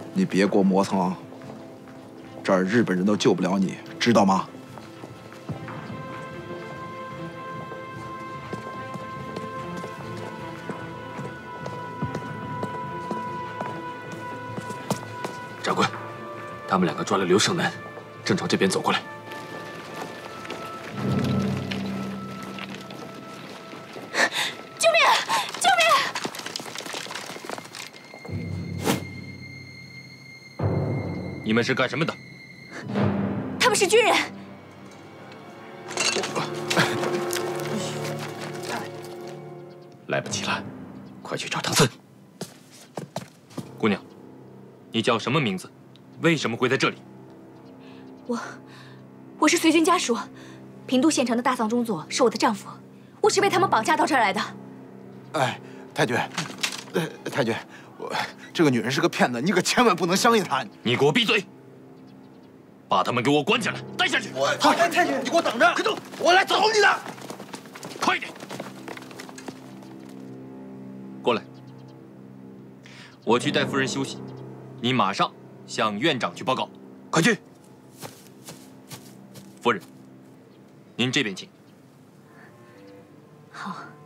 你别过磨蹭，这儿日本人都救不了你，知道吗？ 长官，他们两个抓了刘胜男，正朝这边走过来。 救命！救命！ 你们是干什么的？ 他们是军人。 来不及了，快去找唐僧。姑娘，你叫什么名字？为什么会在这里？ 我是随军家属，平都县城的大藏中佐是我的丈夫，我是被他们绑架到这儿来的。 哎，太君，太君，这个女人是个骗子，你可千万不能相信她。 你给我闭嘴！把他们给我关起来，带下去。 好，太君，你给我等着，快走，我来找你的。 快点，过来。我去带夫人休息，你马上向院长去报告。快去。夫人，您这边请。 好。